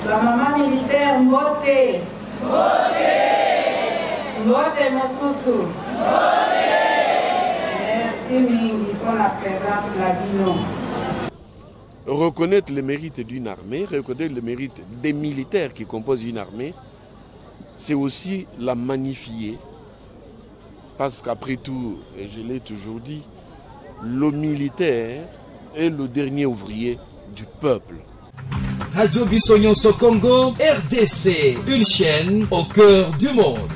La maman militaire, Mbote. Mbote Mosusu. Merci Mingi pour la présence de la Guinée. Reconnaître le mérite d'une armée, reconnaître le mérite des militaires qui composent une armée, c'est aussi la magnifier. Parce qu'après tout, et je l'ai toujours dit, le militaire est le dernier ouvrier du peuple. Radio Bissonyonso Congo, RDC, une chaîne au cœur du monde.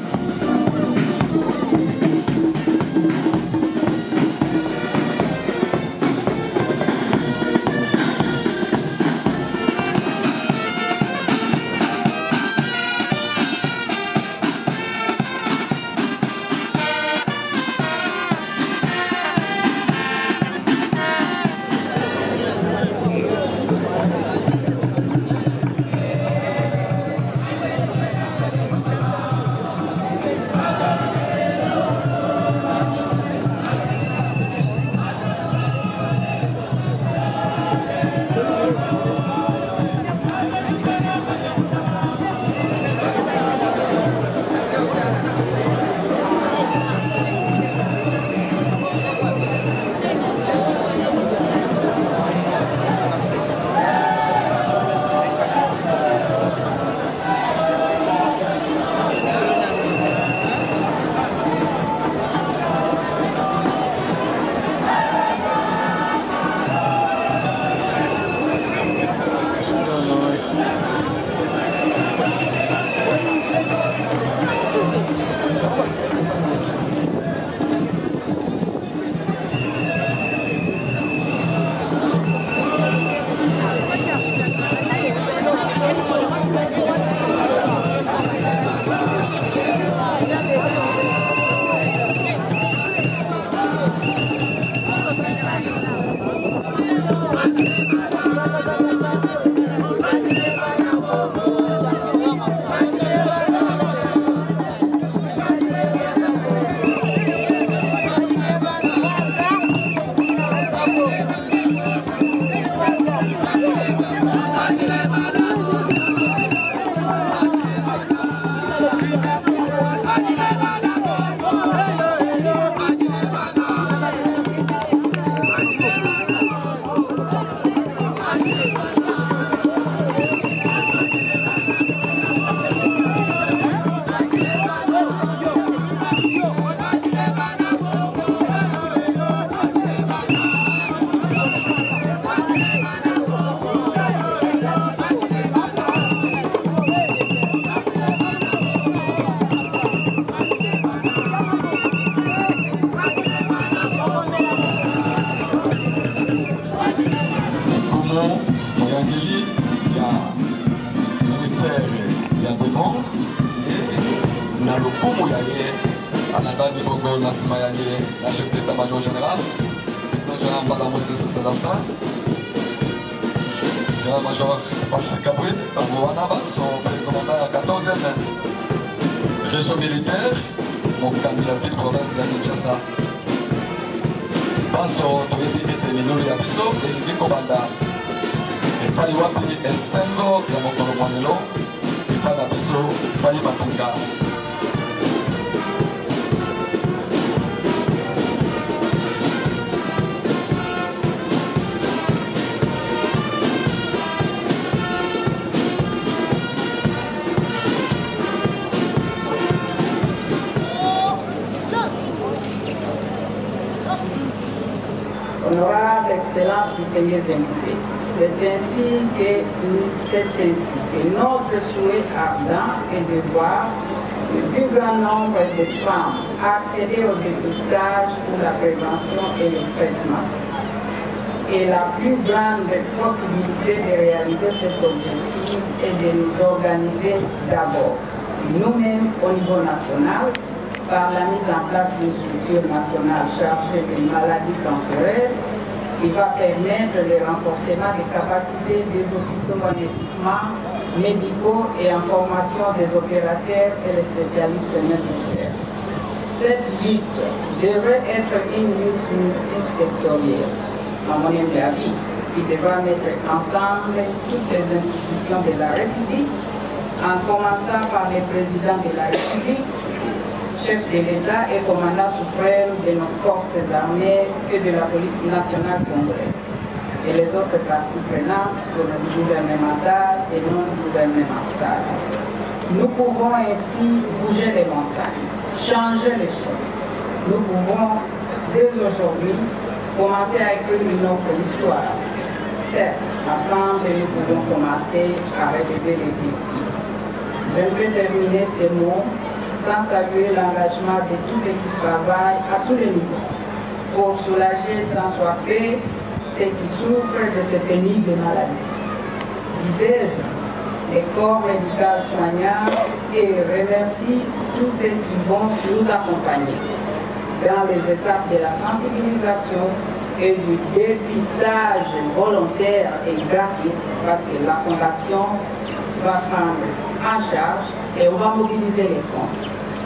Général-major Patrice Cabrit, son commandant à la 14e région militaire, mon candidat de province de Kinshasa. Passo Toyedi Minuri Abiso, et commandant. Et pas Iwapi et Sengo, Yamokolo Manelo, et pas d'Abiso, pas Imatunga. Honorable Excellence du Seigneur invité, c'est ainsi que notre souhait ardent est de voir le plus grand nombre de femmes accéder au dépistage pour la prévention et le traitement. Et la plus grande possibilité de réaliser cet objectif est de nous organiser d'abord, nous-mêmes au niveau national, par la mise en place d'une structure nationale chargée des maladies cancéreuses qui va permettre le renforcement des capacités des hôpitaux en équipements médicaux et en formation des opérateurs et les spécialistes nécessaires. Cette lutte devrait être une lutte multisectorielle, à mon avis, qui devra mettre ensemble toutes les institutions de la République, en commençant par le président de la République, chef de l'État et commandant suprême de nos forces armées et de la police nationale congolaise, et les autres parties prenantes, gouvernementales et non gouvernementales. Nous pouvons ainsi bouger les montagnes, changer les choses. Nous pouvons, dès aujourd'hui, commencer à écrire notre histoire. Certes, ensemble, nous pouvons commencer à relever les défis. Je vais terminer ces mots sans saluer l'engagement de tous ceux qui travaillent à tous les niveaux pour soulager tant soit peu ceux qui souffrent de ces pénibles maladies. Disais-je, les corps médicaux soignants et remercie tous ceux qui vont nous accompagner dans les étapes de la sensibilisation et du dépistage volontaire et gratuit, parce que la Fondation va prendre en charge et on va mobiliser les fonds.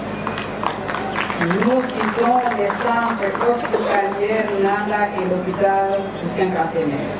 Nous citons les centres hospitaliers Nanga et l'hôpital du Cinquantenaire.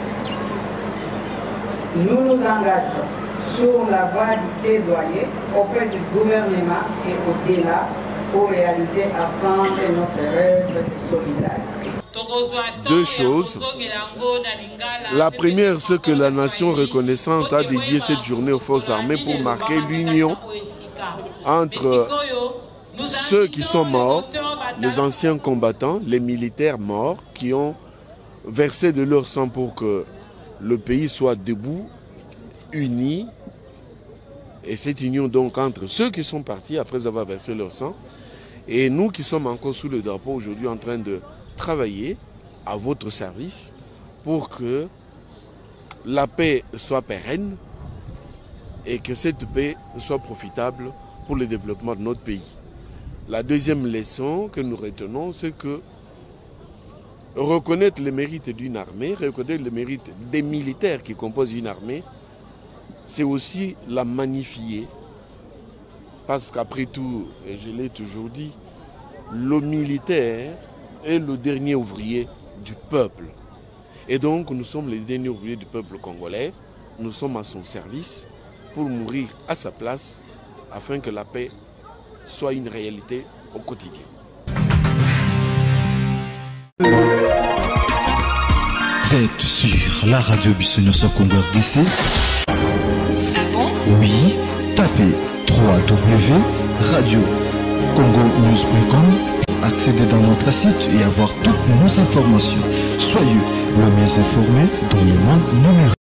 Nous nous engageons sur la voie du plaidoyer auprès du gouvernement et au-delà pour réaliser ensemble notre rêve de solidarité. Deux choses. La première, c'est que la nation reconnaissante a dédié cette journée aux forces armées pour marquer l'union entre ceux qui sont morts, les anciens combattants, les militaires morts, qui ont versé de leur sang pour que le pays soit debout, uni. Et cette union donc entre ceux qui sont partis après avoir versé leur sang et nous qui sommes encore sous le drapeau aujourd'hui en train de travailler à votre service pour que la paix soit pérenne et que cette paix soit profitable pour le développement de notre pays. La deuxième leçon que nous retenons, c'est que reconnaître le mérite d'une armée, reconnaître le mérite des militaires qui composent une armée, c'est aussi la magnifier. Parce qu'après tout, et je l'ai toujours dit, le militaire est le dernier ouvrier du peuple. Et donc nous sommes les derniers ouvriers du peuple congolais. Nous sommes à son service pour mourir à sa place afin que la paix soit une réalité au quotidien. Vous êtes sur la radio Bissonio Congo RDC. Oui, tapez www.radiocongonews.com, accédez dans notre site et avoir toutes nos informations. Soyez le mieux informé dans le monde numérique.